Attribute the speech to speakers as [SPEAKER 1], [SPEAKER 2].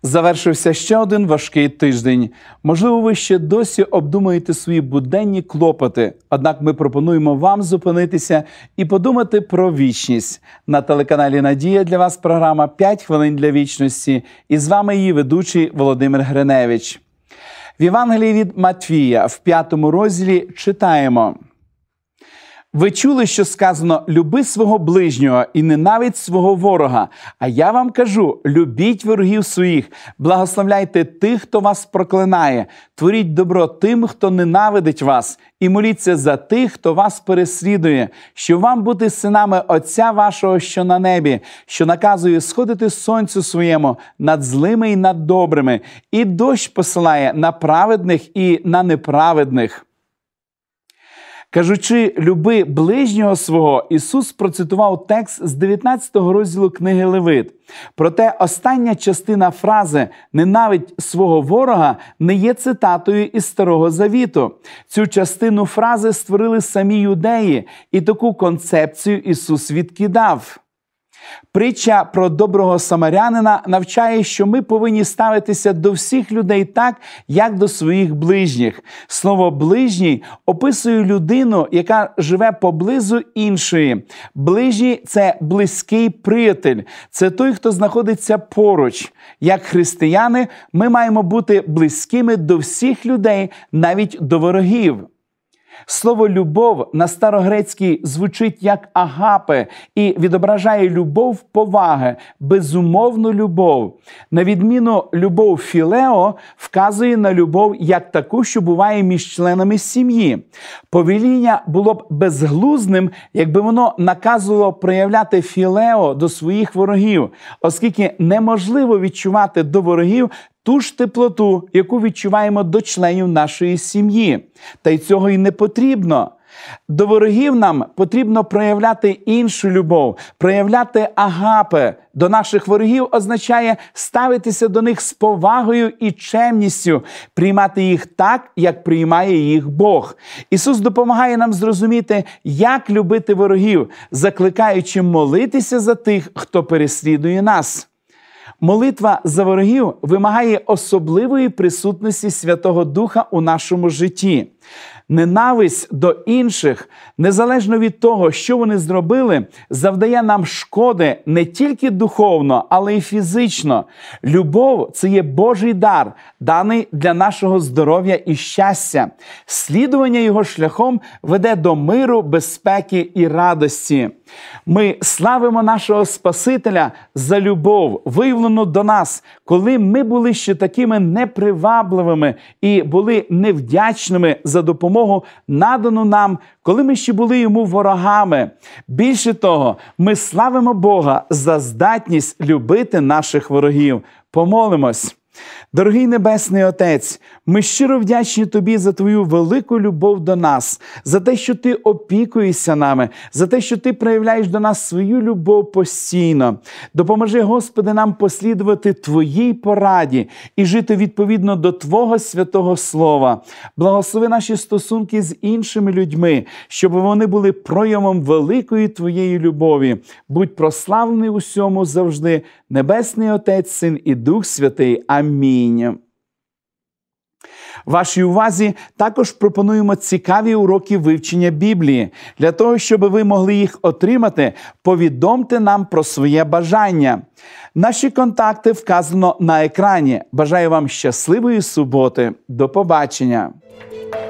[SPEAKER 1] Завершився ще один важкий тиждень. Можливо, ви ще досі обдумуєте свої буденні клопоти. Однак ми пропонуємо вам зупинитися і подумати про вічність. На телеканалі «Надія» для вас програма «5 хвилин для вічності». І з вами її ведучий Володимир Гриневич. В Євангелії від Матвія в 5 розділі читаємо: «Ви чули, що сказано: люби свого ближнього і ненавидь свого ворога. А я вам кажу: любіть ворогів своїх, благословляйте тих, хто вас проклинає, творіть добро тим, хто ненавидить вас, і моліться за тих, хто вас переслідує, щоб вам бути синами Отця вашого, що на небі, що наказує сходити сонцю своєму над злими і над добрими, і дощ посилає на праведних і на неправедних». Кажучи «люби ближнього свого», Ісус процитував текст з 19 розділу книги Левит. Проте остання частина фрази «ненавидь свого ворога» не є цитатою із Старого Завіту. Цю частину фрази створили самі юдеї, і таку концепцію Ісус відкидав. Притча про доброго самарянина навчає, що ми повинні ставитися до всіх людей так, як до своїх ближніх. Слово «ближній» описує людину, яка живе поблизу іншої. Ближній – це близький приятель, це той, хто знаходиться поруч. Як християни, ми маємо бути близькими до всіх людей, навіть до ворогів. Слово «любов» на старогрецькій звучить як «агапе» і відображає любов поваги, безумовну любов. На відміну любов «філео» вказує на любов як таку, що буває між членами сім'ї. Повеління було б безглуздим, якби воно наказувало проявляти філео до своїх ворогів, оскільки неможливо відчувати до ворогів ту ж теплоту, яку відчуваємо до членів нашої сім'ї. Та й цього й не потрібно. До ворогів нам потрібно проявляти іншу любов, проявляти агапе. До наших ворогів означає ставитися до них з повагою і чемністю, приймати їх так, як приймає їх Бог. Ісус допомагає нам зрозуміти, як любити ворогів, закликаючи молитися за тих, хто переслідує нас. Молитва за ворогів вимагає особливої присутності Святого Духа у нашому житті. Ненависть до інших, незалежно від того, що вони зробили, завдає нам шкоди не тільки духовно, але й фізично. Любов – це є Божий дар, даний для нашого здоров'я і щастя. Слідування його шляхом веде до миру, безпеки і радості. Ми славимо нашого Спасителя за любов, виявлену до нас, коли ми були ще такими непривабливими і були невдячними за допомогу, надану нам, коли ми ще були йому ворогами. Більше того, ми славимо Бога за здатність любити наших ворогів. Помолимось. Дорогий Небесний Отець, ми щиро вдячні Тобі за Твою велику любов до нас, за те, що Ти опікуєшся нами, за те, що Ти проявляєш до нас свою любов постійно. Допоможи, Господи, нам послідувати Твоїй пораді і жити відповідно до Твого святого Слова. Благослови наші стосунки з іншими людьми, щоб вони були проявом великої Твоєї любові. Будь прославлений у всьому завжди, Небесний Отець, Син і Дух Святий. Амінь. Вашій увазі також пропонуємо цікаві уроки вивчення Біблії. Для того, щоб ви могли їх отримати, повідомте нам про своє бажання. Наші контакти вказано на екрані. Бажаю вам щасливої суботи. До побачення!